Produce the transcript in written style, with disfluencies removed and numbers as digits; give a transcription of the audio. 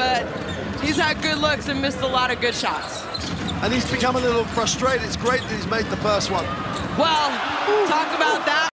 but he's had good looks and missed a lot of good shots. And he's become a little frustrated. It's great that he's made the first one. Well, talk about that.